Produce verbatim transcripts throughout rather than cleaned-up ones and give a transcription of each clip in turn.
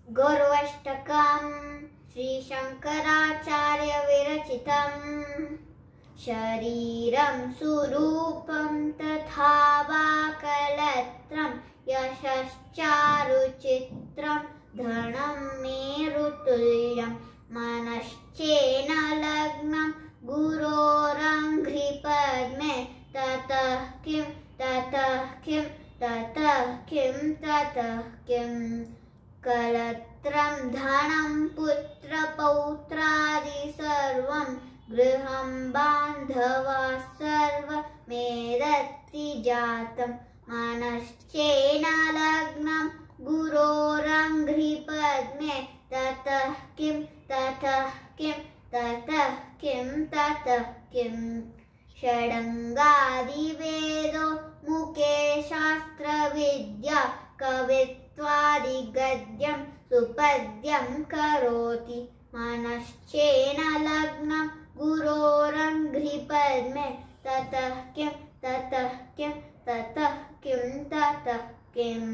गौरवाष्टकम् श्री शंकराचार्य विरचितम्। शरीरं सुरूपं तथा वा कलत्रं यशश्चारुचित्रं धनं मेरुतुल्यं मनश्चेन लग्नं गुरोरङ्घ्रिपद्मे ततः किं ततः किं ततः किं ततः किं कलत्रं धनं पुत्रपौत्रादि सर्वं गृहं बान्धवा सर्वमेदत्ति जातं मनश्चेन लग्नं गुरोरङ्घ्रिपद्मे ततः किं ततः किं ततः किं ततः किं षडङ्गादिवेदो मुखे शास्त्रविद्या कवित्वादिगद्यं सुपद्यं करोति मनश्चेन लग्नं गुरोरङ्घ्रिपद्मे ततः किं ततः किं ततः किं ततः किं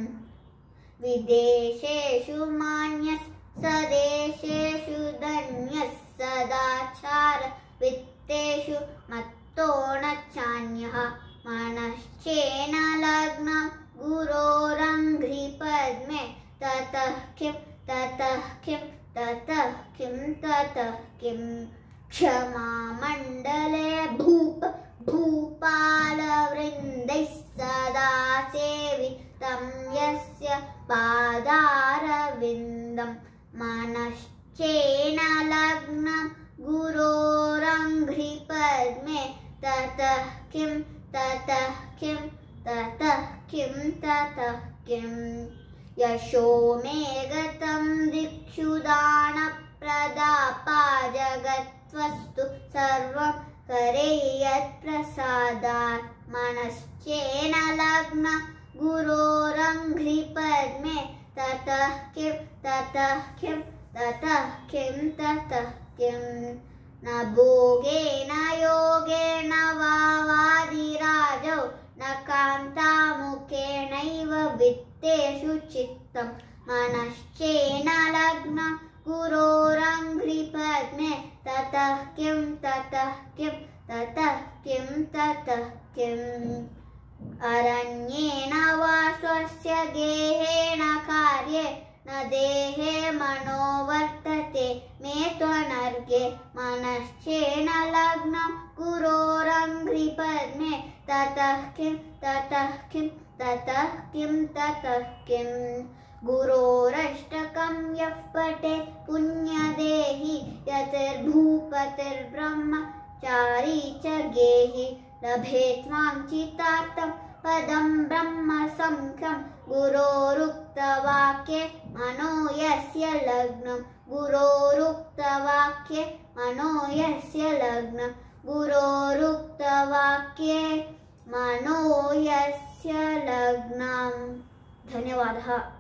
विदेशेषु मान्यः स्वदेशेषु धन्यः सदाचार वित्तेषु मत्तो न चान्यः मनश्चेन लग्नं गुरोरङ्घ्रिपद्मे ततः किं ततः किं ततः किं ततः किं क्षमामण्डले भूप भूपालवृन्दैः सदा सेवितं यस्य पादारविन्दं मनश्चेन लग्नं गुरोरङ्घ्रिपद्मे ततः किं ततः किं ततः किं ततः किं यशो मे गतं दिक्षु दानप्रदापा जगद्वस्तु सर्वं करे यत्प्रसादात् मनश्चेन लग्नं गुरोरङ्घ्रिपद्मे ततः किं ततः किं ततः किं ततः किं न भोगेन योगेन वा वादिराजौ न कान्तामुखेनैव वित्तेषु चित्तं मनश्चेन लग्नं गुरोरङ्घ्रिपद्मे ततः किं ततः किं ततः किं ततः किम् अरण्येन वा स्वस्य गेहेन कार्ये न देहे मनो वर्तते मे त्वनर्घे मनश्चेन लग्नं गुरोरङ्घ्रिपद्मे ततः किं ततः किं ततः किं ततः किं गुरोरष्टकं यः पठे पुण्यदेहि यतिर्भूपतिर्ब्रह्मचारी च गेहि लभेत् वाञ्छितार्थं पदं ब्रह्म संख्यं गुरोरुक्तवाक्ये मनो यस्य लग्नं गुरोरुक्तवाक्ये मनो यस्य लग्नं गुरोरुक्तवाक्ये मनो यस्य लग्नं। धन्यवादः।